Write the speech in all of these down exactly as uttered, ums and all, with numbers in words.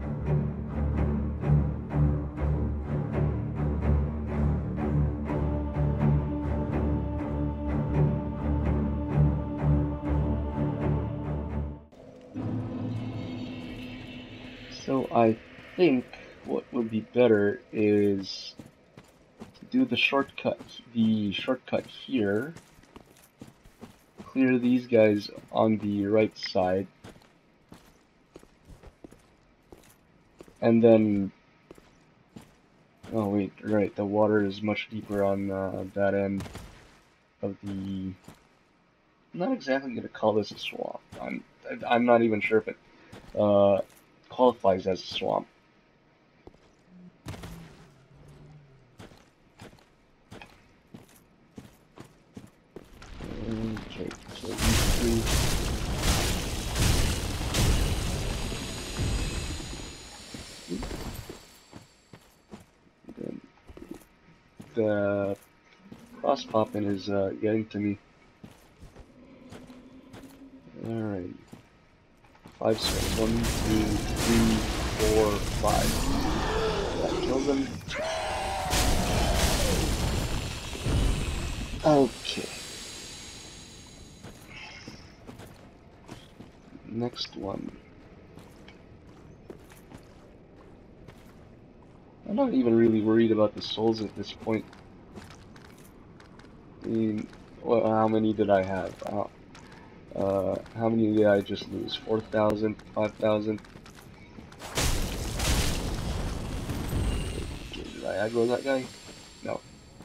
So I think what would be better is to do the shortcut, the shortcut here, clear these guys on the right side, and then, oh wait, right, the water is much deeper on uh, that end of the, I'm not exactly going to call this a swamp. I'm, I'm not even sure if it uh, qualifies as a swamp. Okay, so these two. Then the cross popping is uh, getting to me. Alright. Five squares. One, two, three, four, five. That kills him. Okay. Next one. I'm not even really worried about the souls at this point. I mean, well, how many did I have? Uh, uh, how many did I just lose? four thousand? five thousand? Did I aggro that guy? No.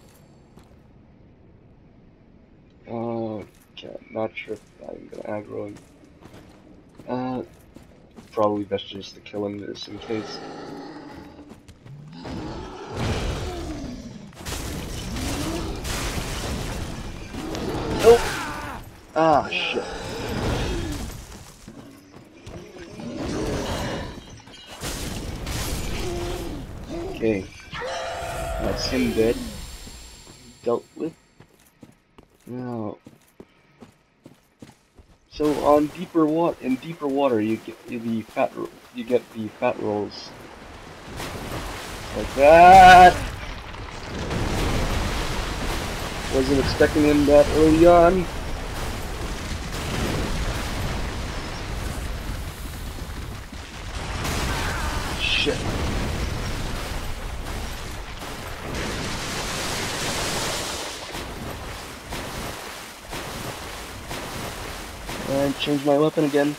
Okay, I'm not sure if I'm gonna aggro him. Uh, probably best just to kill him just in case. Nope! Ah, shit. Okay. That's him dead. Dealt with. Now. So on deeper water, in deeper water, you get the fat, you get the fat rolls. Like that! Wasn't expecting him that early on. Shit. And change my weapon again.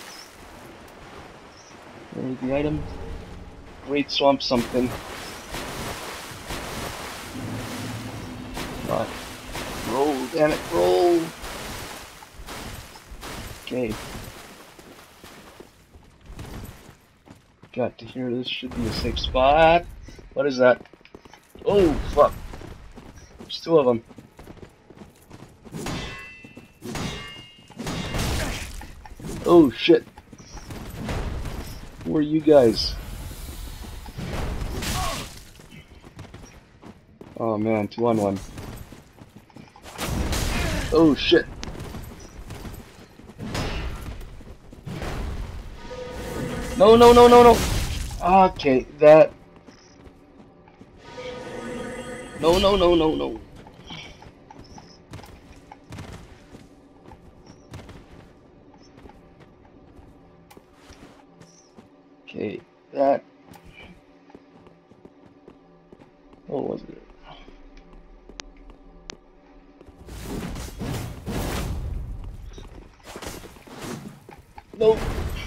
There's the item. Great swamp something. Come on. Roll, damn it, roll! Okay. Got to here, this should be a safe spot. What is that? Oh, fuck. There's two of them. Oh, shit. Who are you guys? Oh man, two on one. Oh shit. No, no, no, no, no. Okay, that. No, no, no, no, no. Okay, that. What was it? Nope.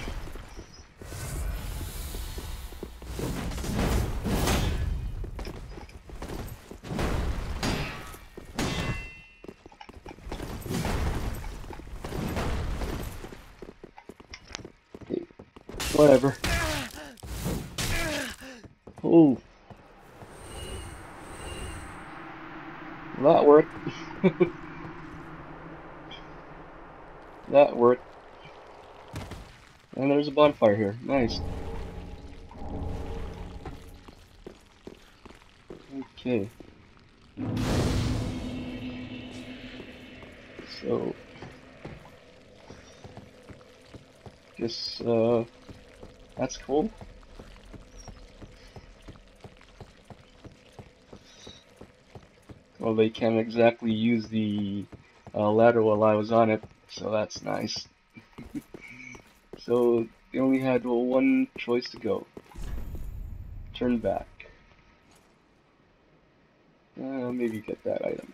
Okay, whatever. Oh. That worked. That worked. And there's a bonfire here. Nice. Okay. So, guess uh, that's cool. Well, they can't exactly use the uh, ladder while I was on it, so that's nice. So they only had well, one choice to go. Turn back. Uh, maybe get that item.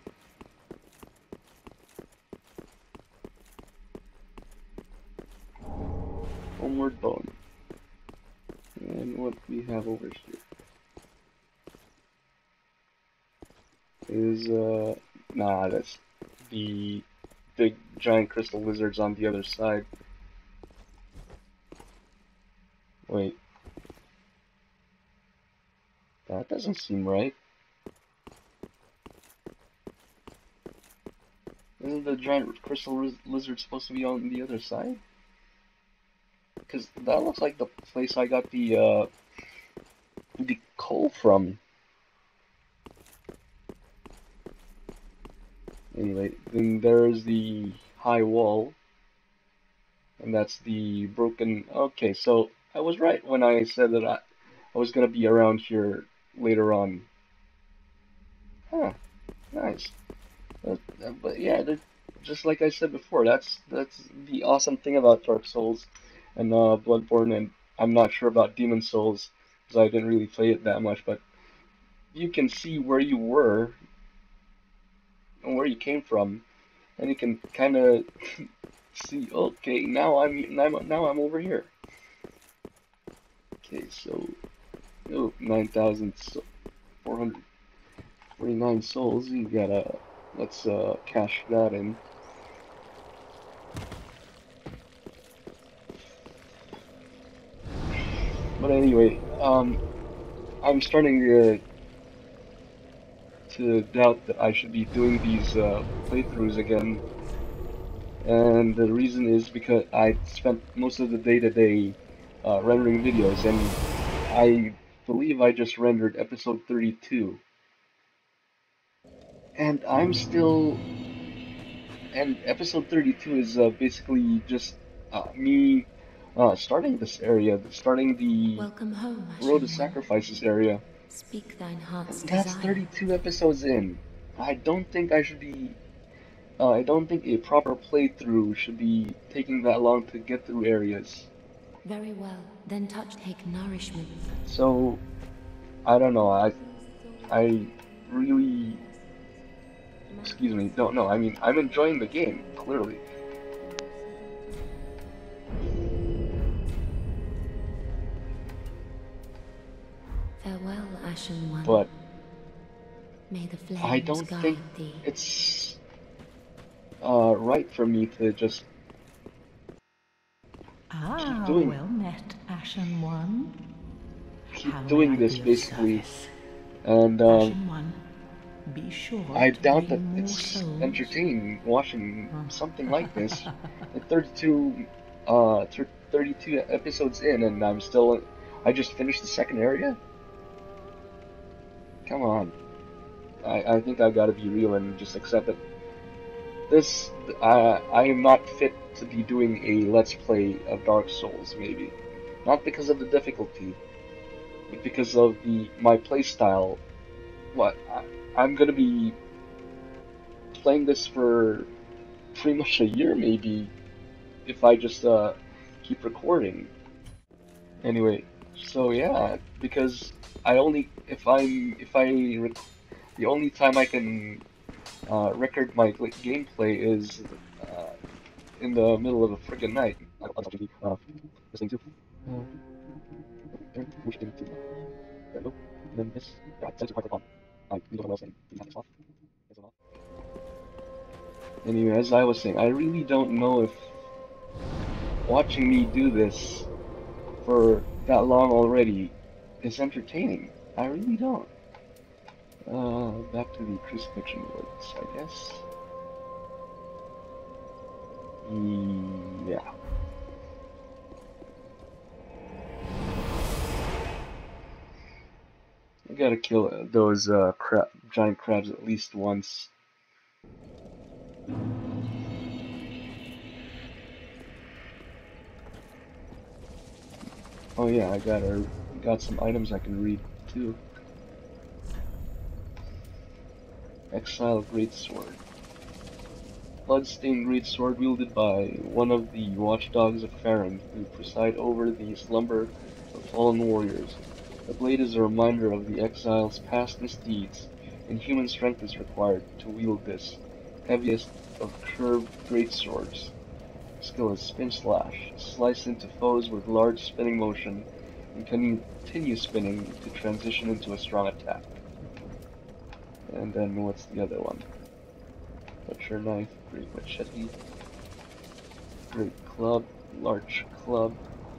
Homeward bone. And what we have over here is uh nah, that's the big giant crystal lizards on the other side. Wait, that doesn't seem right. Isn't the giant crystal lizard supposed to be on the other side? Because that looks like the place I got the uh the coal from. Anyway, then there's the high wall, and that's the broken. Okay, so I was right when I said that I, I was gonna be around here later on. Huh, nice. Uh, uh, but yeah, that- just like I said before, that's that's the awesome thing about Dark Souls and uh, Bloodborne, and I'm not sure about Demon Souls because I didn't really play it that much, but you can see where you were and where you came from, and you can kind of see, okay, now I'm now, I'm- now I'm over here. Okay, so oh, nine thousand four hundred forty-nine souls. You gotta let's uh cash that in. But anyway, um, I'm starting to to doubt that I should be doing these uh, playthroughs again, and the reason is because I spent most of the day today uh, rendering videos, and I believe I just rendered episode thirty-two, and I'm still, and episode thirty-two is uh, basically just uh, me uh, starting this area, starting the Welcome home, Road to Ashen One. Sacrifices area. Speak thine heart's And that's desire. thirty-two episodes in. I don't think I should be Uh, I don't think a proper playthrough should be taking that long to get through areas. Very well, then touch take nourishment. So, I don't know, I, I really, excuse me, don't know. I mean, I'm enjoying the game, clearly. Farewell, Ashen One. But May the I flames don't guide think thee. it's uh, right for me to just keep Ah, doing, well met, Ashen One. How keep may doing I this be of basically. service? And um, Ashen One, be sure I to doubt that bring more it's souls. entertaining watching something like this. At thirty-two, uh, thirty-two episodes in, and I'm still. I just finished the second area. Come on, I I think I gotta be real and just accept it. This, I I am not fit to be doing a let's play of Dark Souls. Maybe not because of the difficulty, but because of the my play style. What I, I'm gonna be playing this for pretty much a year, maybe, if I just uh keep recording. Anyway, so yeah, because I only if I'm if I rec the only time I can uh, record my gameplay is uh, in the middle of a friggin' night. I was actually uh, listening to. Uh, which thing to hello, and then this. Yeah, thanks for quite I you know what I was saying. Please have this off. Is it off? Anyway, as I was saying, I really don't know if watching me do this for that long already is entertaining. I really don't. Uh, back to the crucifixion woods, I guess. Yeah. I gotta kill those uh, crab, giant crabs at least once. Oh yeah, I got a, got some items I can read too. Exile Greatsword. Bloodstained Greatsword wielded by one of the watchdogs of Farron, who preside over the slumber of fallen warriors. The blade is a reminder of the exile's past misdeeds, and human strength is required to wield this heaviest of curved greatswords. Skill is Spin Slash. Slice into foes with large spinning motion, and continue spinning to transition into a strong attack. And then what's the other one? Butcher Knife, Great Machete, Great Club, Large Club.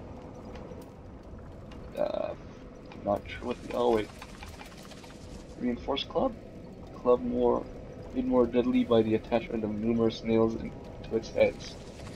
Uh, not sure what the. Oh wait. Reinforced Club? Club more, made more deadly by the attachment of numerous nails into its heads.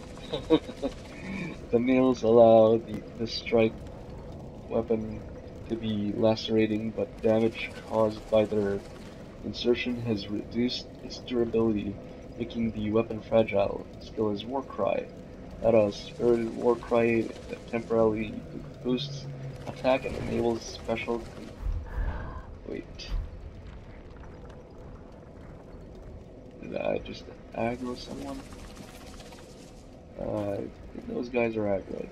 The nails allow the, the strike weapon to be lacerating, but damage caused by their insertion has reduced its durability, making the weapon fragile. Skill is Warcry. That a spirited Warcry that temporarily boosts attack and enables special. Wait. Did I just aggro someone? Uh, those guys are aggro.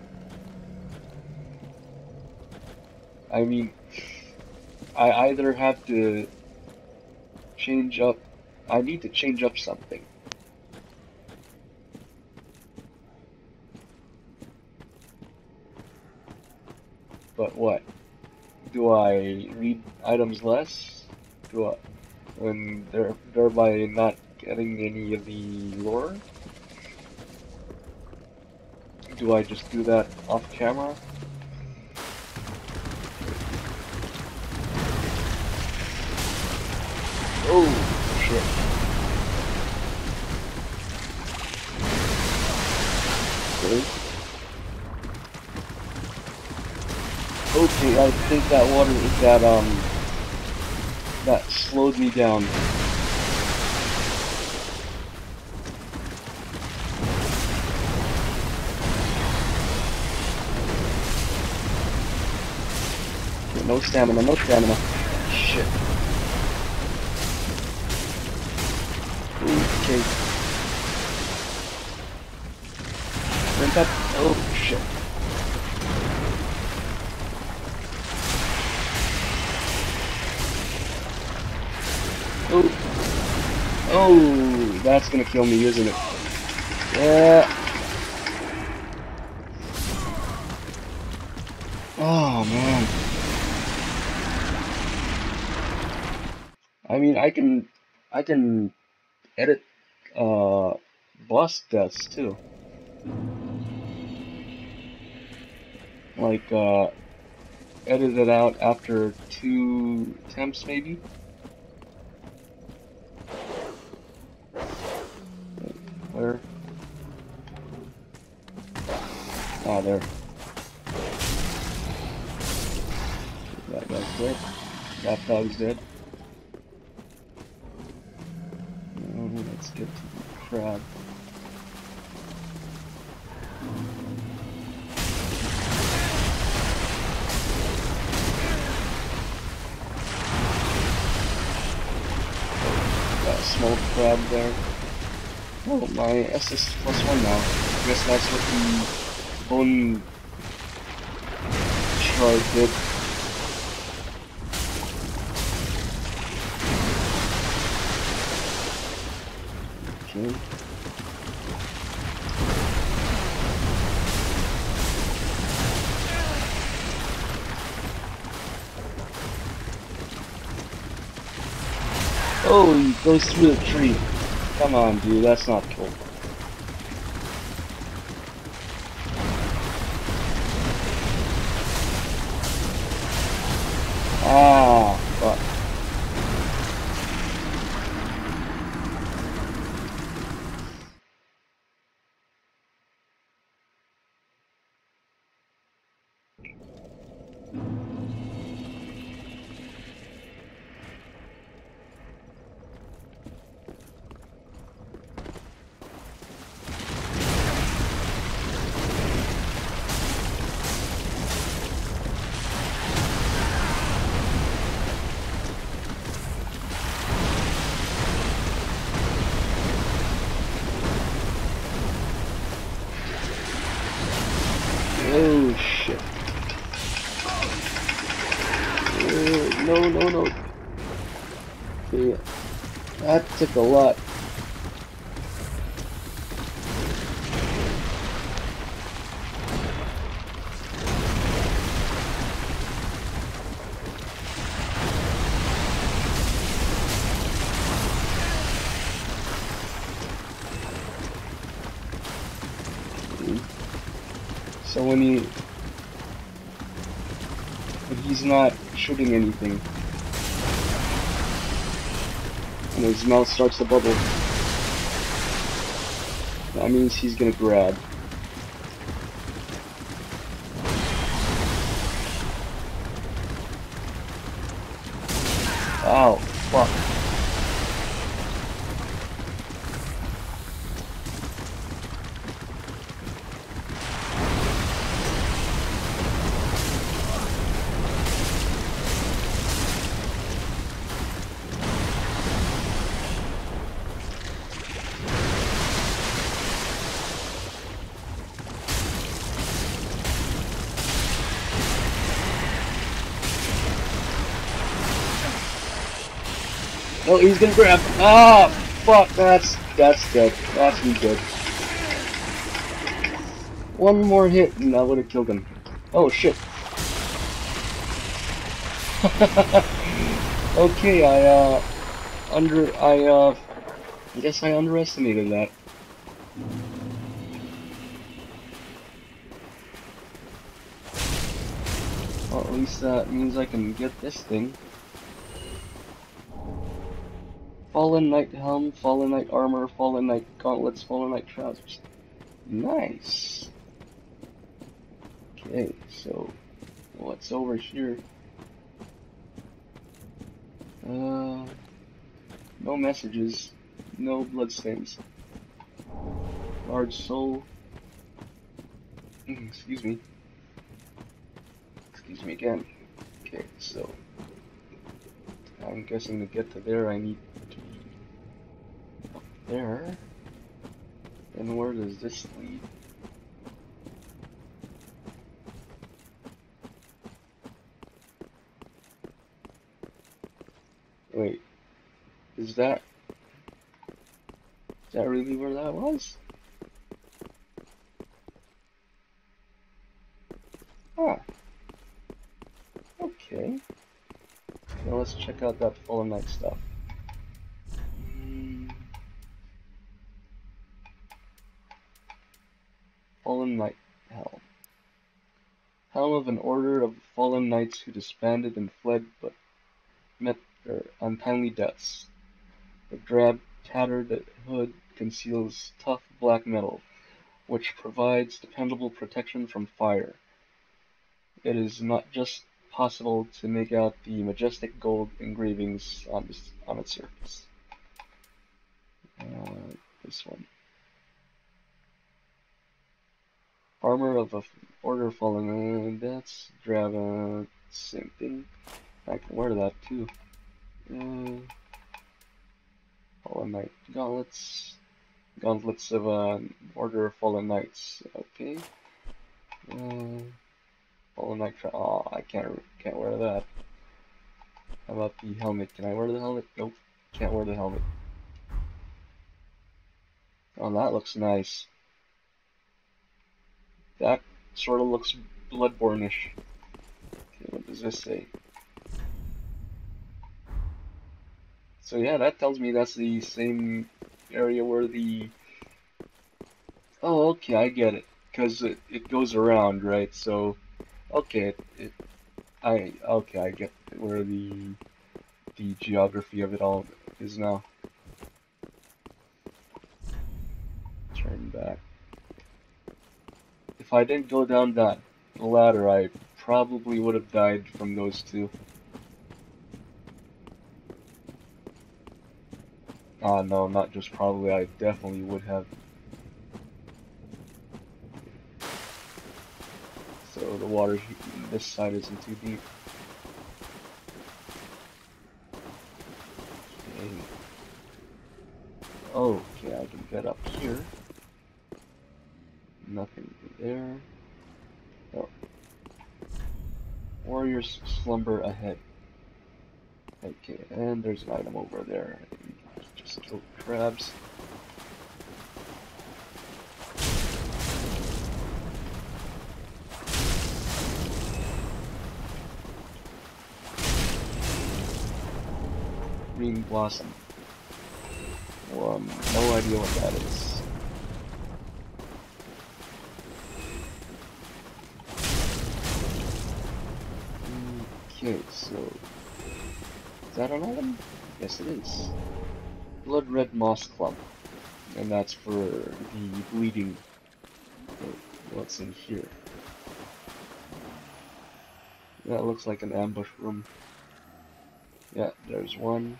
I mean, I either have to change up. I need to change up something. But what? Do I read items less? Do I, when they're thereby not getting any of the lore? Do I just do that off camera? Oh shit. Okay. Okay, I think that water that um that slowed me down. Okay, no stamina, no stamina. Shit. Okay. Drink up. Oh shit. Oh. Oh, that's gonna kill me, isn't it? Yeah. Oh man. I mean, I can, I can edit uh, boss deaths too. Like, uh, edit it out after two attempts, maybe? Where? Ah, there. That guy's dead. That dog's dead. Oh, let's get to the crab. Got a small crab there. Oh, my S is plus one now. I guess that's what the bone shard did. Okay. Oh, he goes through the tree. Come on, dude, that's not cool. Ah, fuck. Oh shit. Uh, no, no, no. Okay. That took a lot. So when he, when he's not shooting anything, and his mouth starts to bubble, that means he's gonna grab. Ow, fuck. Oh, he's gonna grab. Ah, fuck. That's that's good. That's me good. One more hit, and that would have killed him. Oh shit. Okay, I uh under I uh I guess I underestimated that. Well, at least that means I can get this thing. Fallen Knight Helm, Fallen Knight Armor, Fallen Knight Gauntlets, Fallen Knight Trousers. Nice! Okay, so what's over here? Uh, no messages, no bloodstains. Large soul. Excuse me. Excuse me again. Okay, so I'm guessing to get to there I need to be up there. And where does this lead? Wait, is that is that really where that was? Ah, okay. Now let's check out that Fallen Knight stuff. Hmm. Fallen Knight Helm. Helm of an order of fallen knights who disbanded and fled but met their untimely deaths. The drab, tattered hood conceals tough black metal, which provides dependable protection from fire. It is not just possible to make out the majestic gold engravings on, this, on its surface. Uh, this one. Armor of a Order of Fallen, uh, that's drab, uh, same thing. I can wear that too. Uh, Fallen Knight Gauntlets. Gauntlets of uh, Order of Fallen Knights. Okay. Uh, Fallen Knight. Oh, I can't can't wear that. How about the helmet? Can I wear the helmet? Nope. Can't wear the helmet. Oh, that looks nice. That sort of looks Bloodborne-ish. Okay, what does this say? So yeah, that tells me that's the same area where the... Oh, okay, I get it. Because it, it goes around, right? So, okay, it, it... I... Okay, I get where the... the geography of it all is now. Turn back. If I didn't go down that ladder, I probably would have died from those two. Ah, uh, no, not just probably, I definitely would have. So the water, this side isn't too deep. Okay. Okay, I can get up here. Nothing there. Oh, Warriors slumber ahead. Okay, and there's an item over there. Just kill crabs. Green blossom. Well, um, no idea what that is. Okay, so is that an item? Yes, it is. Blood red moss clump, and that's for the bleeding. Okay, what's in here? That looks like an ambush room. Yeah, there's one.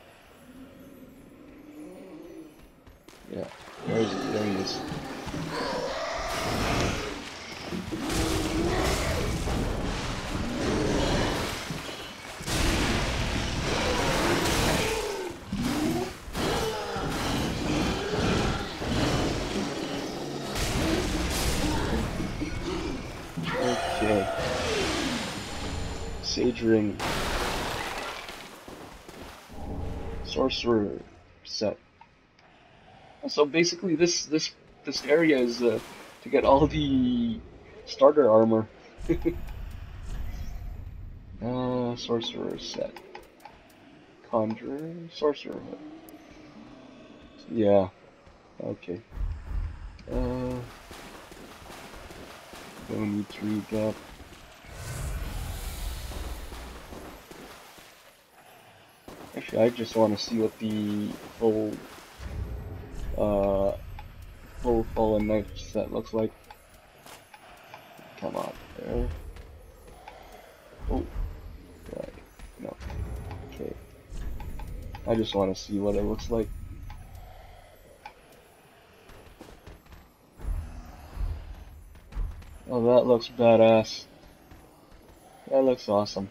Yeah, where is it? There he is. Okay. Sage ring. Sorcerer set. So basically, this this this area is uh, to get all the starter armor. uh, sorcerer set. Conjurer, sorcerer. Yeah. Okay. Uh, don't need to read that. Actually, I just want to see what the full uh full fallen knife set looks like. Come on, there. Oh, right. No. Okay. I just want to see what it looks like. Oh, that looks badass. That looks awesome.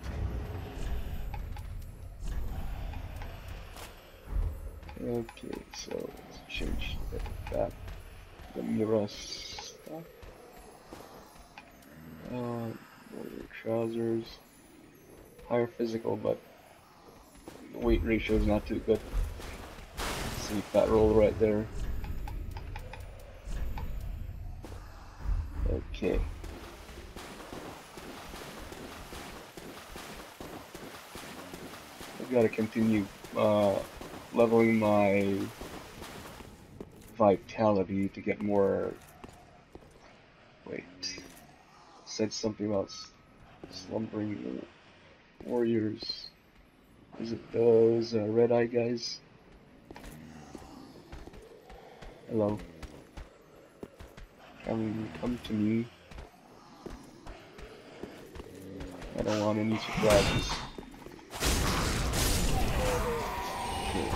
Okay, so let's change that. The Mira stuff. Uh, warrior trousers. Higher physical, but the weight ratio is not too good. See fat roll right there. Okay. I've got to continue uh, leveling my vitality to get more. Wait, said something about slumbering warriors. Is it those uh, red eye guys? Hello. Come, come to me. I don't want any surprises. Okay.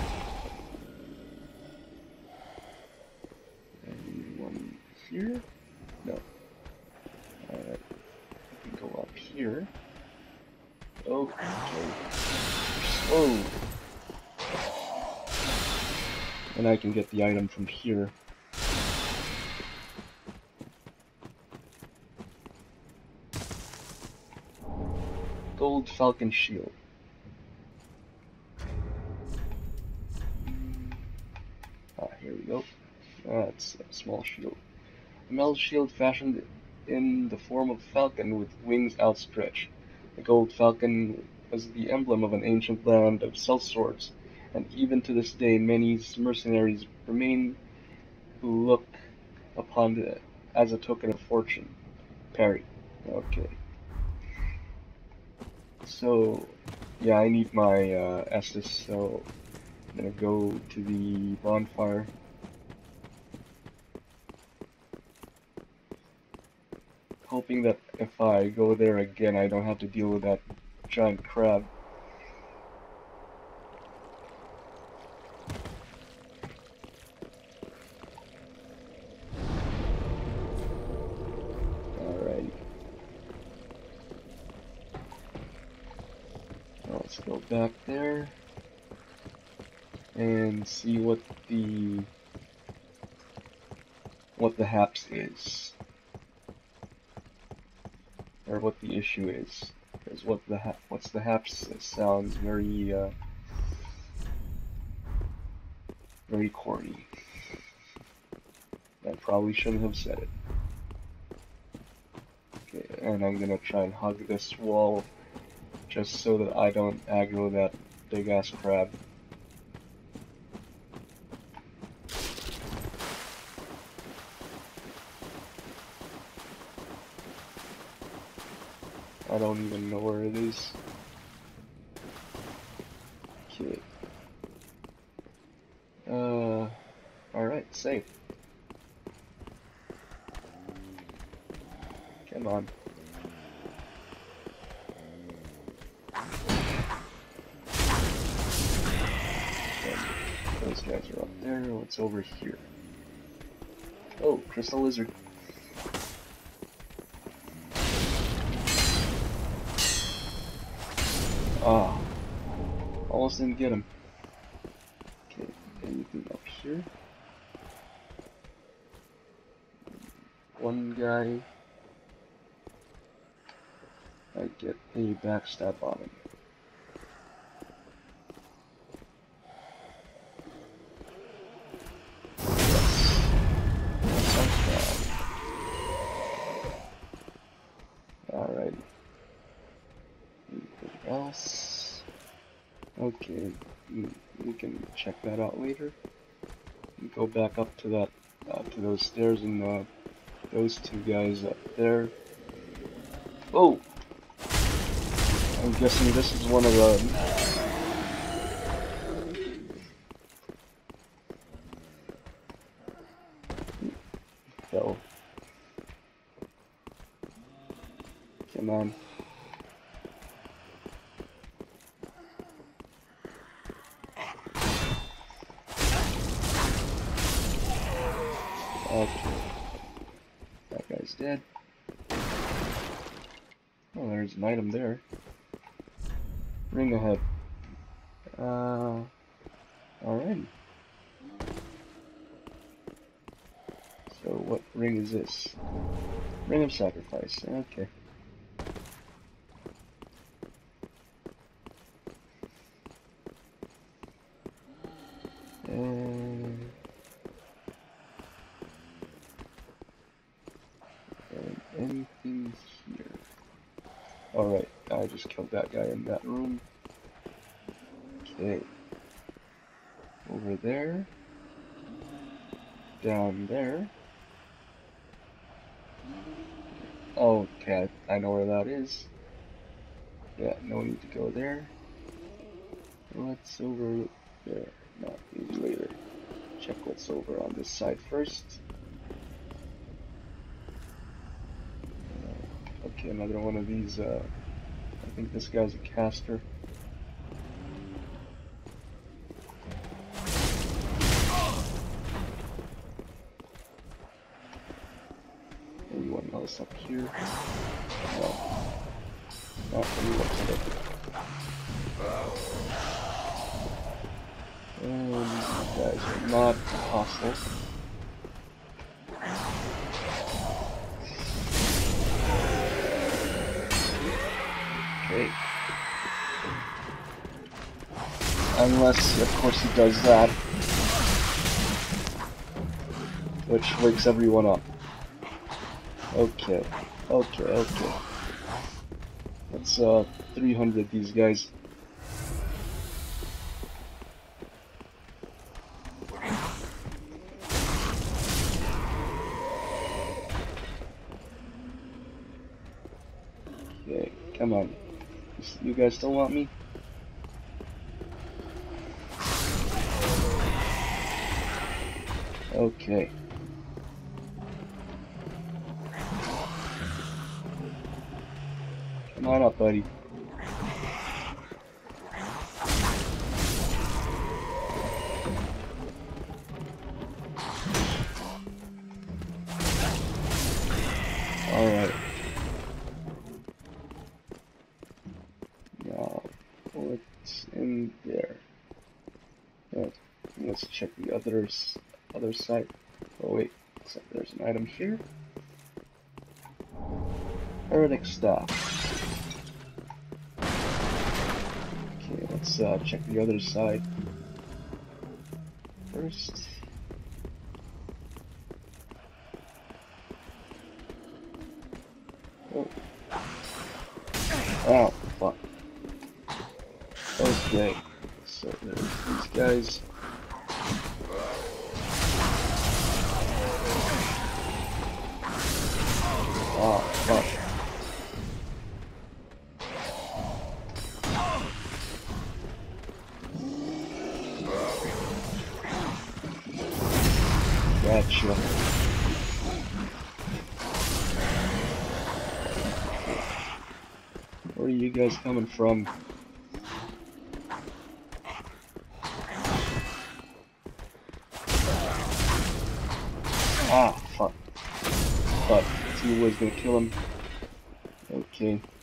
Anyone here? No. Alright. I can go up here. Okay. Oh. And I can get the item from here. Gold Falcon Shield. Ah, here we go. That's a small shield. A metal shield fashioned in the form of a falcon with wings outstretched. The gold falcon was the emblem of an ancient land of sellswords, and even to this day many mercenaries remain who look upon it as a token of fortune. Parry. Okay. So, yeah, I need my uh, Estus, so I'm gonna go to the bonfire. Hoping that if I go there again, I don't have to deal with that giant crab. Alrighty. Let's go back there and see what the what the haps is, or what the issue is. Because what the ha what's the haps sounds very uh, very corny. I probably shouldn't have said it. Okay, and I'm gonna try and hug this wall just so that I don't aggro that big ass crab. I don't even know where it is. Okay. Uh, alright, safe. Come on. Those guys are up there. What's over here? Oh, crystal lizard. Ah, almost didn't get him. Okay, anything up here? One guy. I get a backstab on him. Alright. Anything else? Okay, we can check that out later. We go back up to that, uh, to those stairs, and uh, those two guys up there. Oh! I'm guessing this is one of the. Fell. Come on. Okay. That guy's dead. Oh, there's an item there. Ring ahead. Uh, alrighty. So what ring is this? Ring of sacrifice. Okay. And, and anything here? Alright, I just killed that guy in that room. Okay. Over there. Down there. Oh, okay, I know where that is. Yeah, no need to go there. What's over there? No, maybe later. Check what's over on this side first. Uh, okay, another one of these. Uh, I think this guy's a caster. Anyone else up here? No. Not anyone else. And these guys are not hostile. Okay. Unless, of course, he does that. Which wakes everyone up. Okay. Okay, okay. Let's, uh, three hundred these guys. Okay, come on. You guys still want me? Okay. Come on up, buddy. Alright. Now, what's in there? Right. Let's check the others, other side. Oh wait, except there's an item here. Heretic staff. let's uh, check the other side first. Oh, oh fuck. Okay, so there's these guys. Oh, fuck. Gotcha. Where are you guys coming from? Ah, fuck. But he was gonna kill him. Okay.